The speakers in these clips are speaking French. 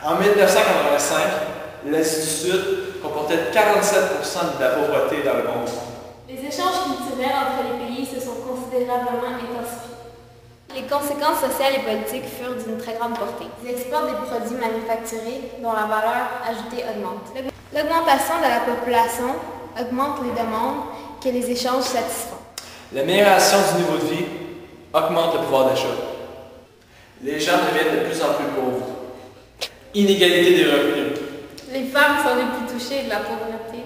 En 1985, l'Asie du Sud comportait 47% de la pauvreté dans le monde. Les échanges culturels entre les pays se sont considérablement intensifiés. Les conséquences sociales et politiques furent d'une très grande portée. Ils exportent des produits manufacturés dont la valeur ajoutée augmente. L'augmentation de la population augmente les demandes que les échanges satisfont. L'amélioration du niveau de vie augmente le pouvoir d'achat. Les gens deviennent de plus en plus pauvres. Inégalité des revenus. Les femmes sont les plus touchées de la pauvreté.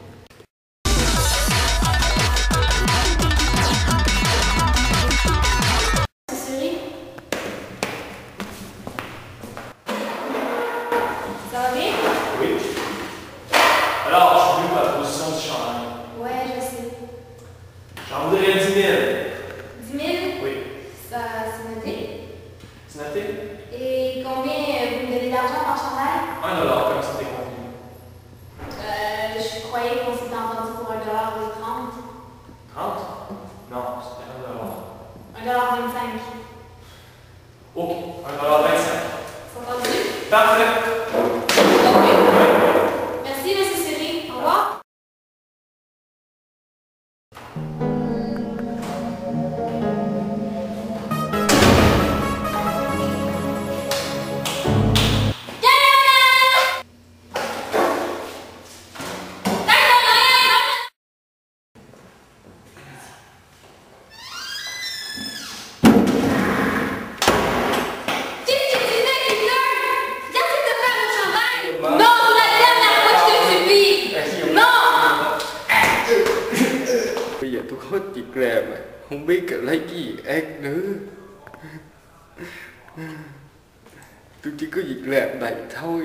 Ça va bien? Oui. Alors, je suis venu pour la position du chandail. Ouais, je sais. J'en voudrais 10 000. 10 000? Oui. Ça, c'est noté. C'est noté? Et combien vous me donnez d'argent par chandail? $1, comme ça t'es convenu. Je croyais qu'on s'était entendu pour $1 ou 30. 30? Non, c'était $1. $1,25. Ok, $1,25. C'est entendu? Parfait. Merci, M. Siri. Au revoir. Bây giờ tôi hết việc làm rồi, không biết lấy cái gì ăn nữa. Tôi chỉ có việc làm này thôi.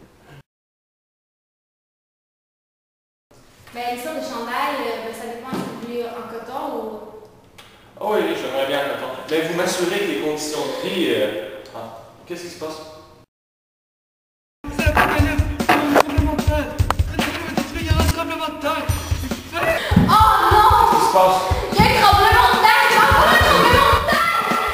Ben, ça, le chandail, ça dépend si vous voulez en coton ou... Oh oui, j'aimerais bien le temps. Mais vous m'assurez que les conditions de prix... Qu'est-ce qui se passe? Qu'est-ce qui se passe? Il y a un tremblement de terre! Il y a encore un tremblement de terre!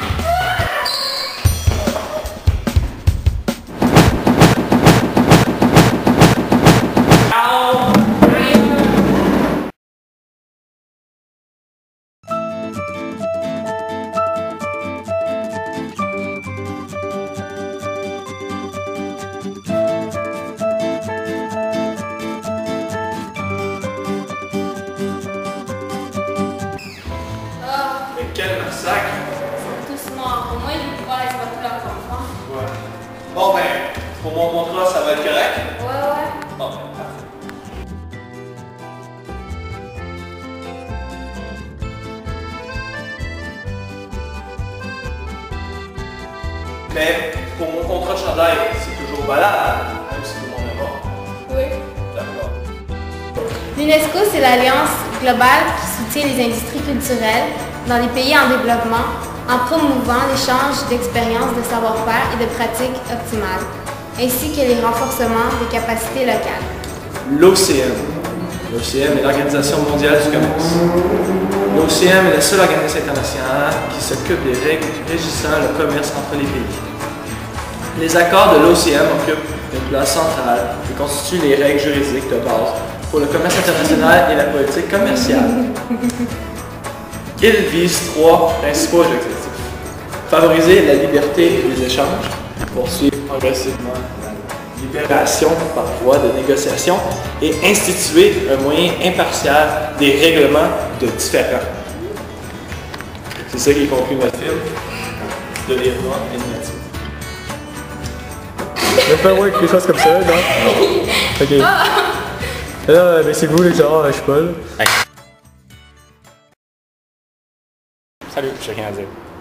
Mais quel massacre! Ils sont tous morts. Au moins, ils vont pouvoir exploiter leurs enfants. Ouais. Bon ben, pour mon contrat, ça va être correct? Ouais. Bon ben, parfait. Mais pour mon contrat de chandail, c'est toujours valable, même si tout le monde est mort. Oui. D'accord. L'UNESCO, c'est l'alliance globale qui soutient les industries culturelles dans les pays en développement en promouvant l'échange d'expériences, de savoir-faire et de pratiques optimales, ainsi que les renforcements des capacités locales. L'OCM. L'OCM est l'Organisation mondiale du commerce. L'OCM est la seule organisation internationale qui s'occupe des règles régissant le commerce entre les pays. Les accords de l'OCM occupent une place centrale et constituent les règles juridiques de base pour le commerce international et la politique commerciale. Ils visent trois principaux objectifs. Favoriser la liberté des échanges, poursuivre progressivement la libération par voie de négociation et instituer un moyen impartial des règlements de différends. C'est ça qui est conclu notre film de l'Irlande et de Mathieu. Même pas moi quelque chose comme ça, non? Ok. Non, mais c'est vous les gens, je suis Paul. Salut, j'ai rien à dire.